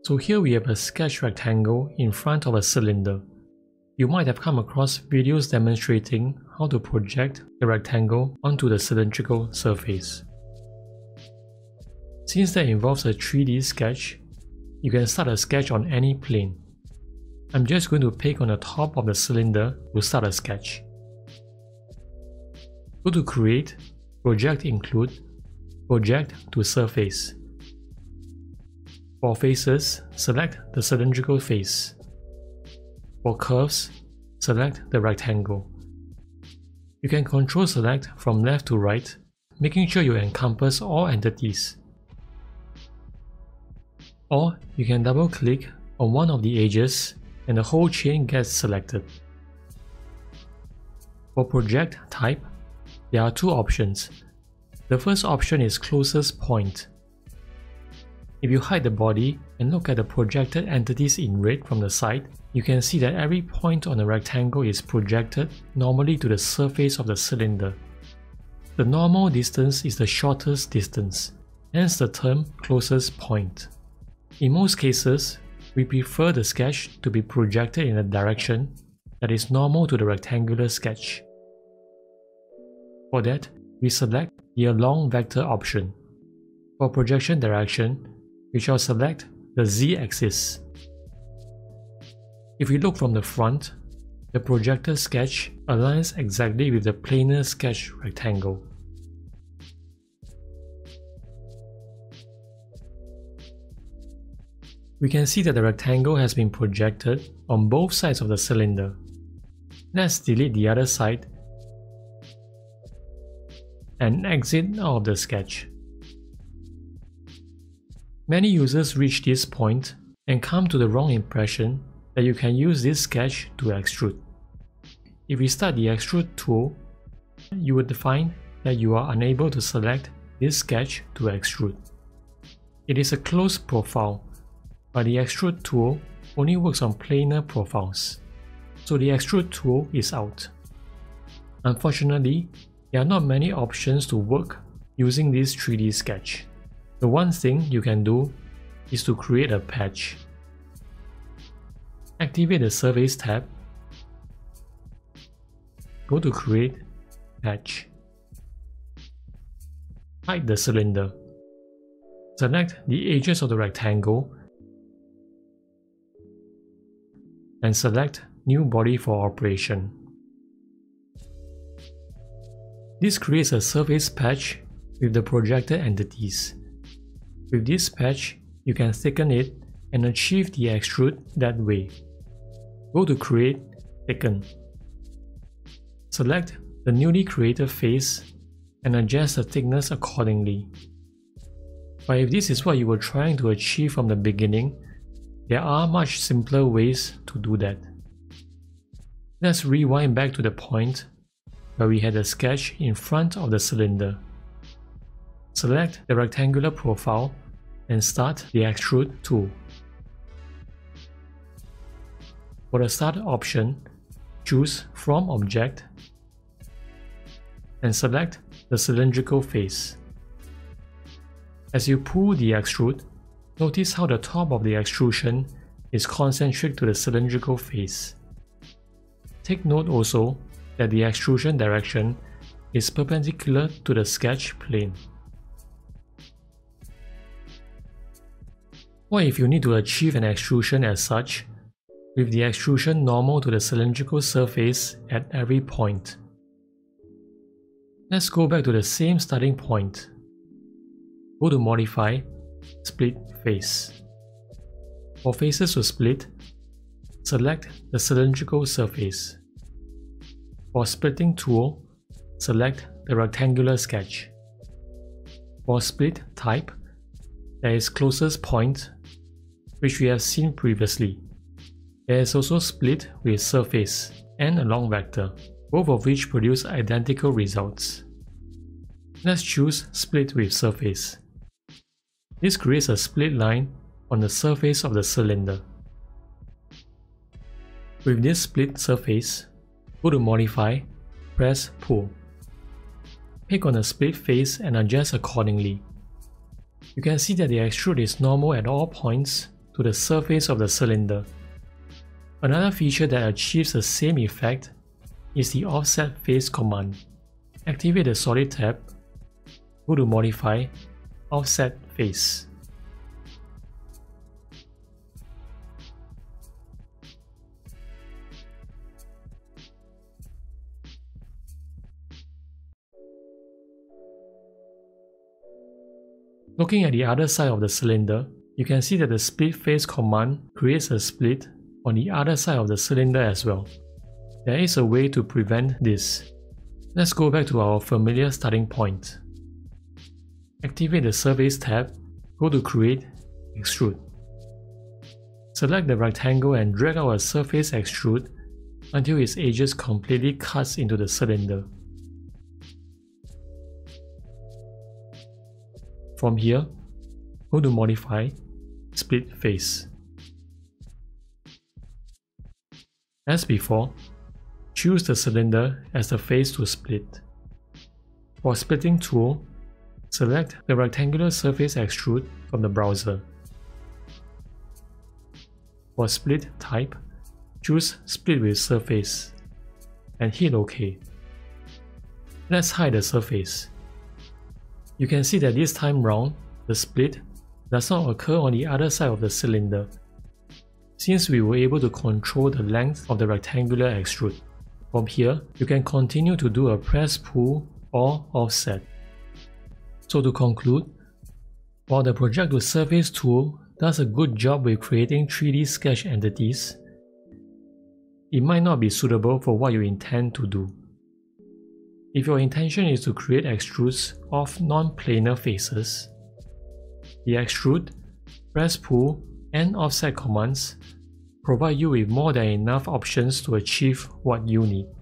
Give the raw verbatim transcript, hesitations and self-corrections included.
So here we have a sketch rectangle in front of a cylinder. You might have come across videos demonstrating how to project the rectangle onto the cylindrical surface. Since that involves a three D sketch, you can start a sketch on any plane. I'm just going to pick on the top of the cylinder to start a sketch. Go to Create, Project Include, Project to Surface. For faces, select the cylindrical face. For curves, select the rectangle. You can control select from left to right, making sure you encompass all entities. Or you can double click on one of the edges and the whole chain gets selected. For project type, there are two options. The first option is closest point. If you hide the body and look at the projected entities in red from the side, you can see that every point on the rectangle is projected normally to the surface of the cylinder. The normal distance is the shortest distance, hence the term closest point. In most cases, we prefer the sketch to be projected in a direction that is normal to the rectangular sketch. For that, we select the along vector option. For projection direction, we shall select the z-axis. If we look from the front, the projected sketch aligns exactly with the planar sketch rectangle. We can see that the rectangle has been projected on both sides of the cylinder. Let's delete the other side and exit out of the sketch. Many users reach this point and come to the wrong impression that you can use this sketch to extrude. If we start the Extrude tool, you would find that you are unable to select this sketch to extrude. It is a closed profile, but the Extrude tool only works on planar profiles, so the Extrude tool is out. Unfortunately, there are not many options to work using this three D sketch. The one thing you can do is to create a patch. Activate the Surface tab, go to Create, Patch. Hide the cylinder. Select the edges of the rectangle and select New Body for Operation. This creates a surface patch with the projected entities. With this patch, you can thicken it and achieve the extrude that way. Go to Create, Thicken. Select the newly created face and adjust the thickness accordingly. But if this is what you were trying to achieve from the beginning, there are much simpler ways to do that. Let's rewind back to the point where we had a sketch in front of the cylinder. Select the rectangular profile and start the Extrude tool. For the Start option, choose From Object and select the cylindrical face. As you pull the extrude, notice how the top of the extrusion is concentric to the cylindrical face. Take note also that the extrusion direction is perpendicular to the sketch plane. What if you need to achieve an extrusion as such, with the extrusion normal to the cylindrical surface at every point? Let's go back to the same starting point. Go to Modify, Split Face. For faces to split, select the cylindrical surface. For Splitting tool, select the rectangular sketch. For Split type, there is Closest point, which we have seen previously. There is also Split with Surface and Along vector, both of which produce identical results. Let's choose Split with Surface. This creates a split line on the surface of the cylinder. With this split surface, go to Modify, press Pull. Pick on the split face and adjust accordingly. You can see that the extrude is normal at all points to the surface of the cylinder. Another feature that achieves the same effect is the Offset Face command. Activate the Solid tab, go to Modify, Offset Face. Looking at the other side of the cylinder, you can see that the Split Face command creates a split on the other side of the cylinder as well. There is a way to prevent this. Let's go back to our familiar starting point. Activate the Surface tab, go to Create, Extrude. Select the rectangle and drag out a surface extrude until its edges completely cuts into the cylinder. From here, go to Modify, Split Face. As before, choose the cylinder as the face to split. For Splitting tool, select the rectangular surface extrude from the browser. For split type, choose Split with Surface and hit OK. Let's hide the surface. You can see that this time round, the split does not occur on the other side of the cylinder, since we were able to control the length of the rectangular extrude. From here, you can continue to do a press pull or offset. So to conclude, while the Project to Surface tool does a good job with creating three D sketch entities, it might not be suitable for what you intend to do. If your intention is to create extrudes of non-planar faces, the Extrude, Press Pull, and Offset commands provide you with more than enough options to achieve what you need.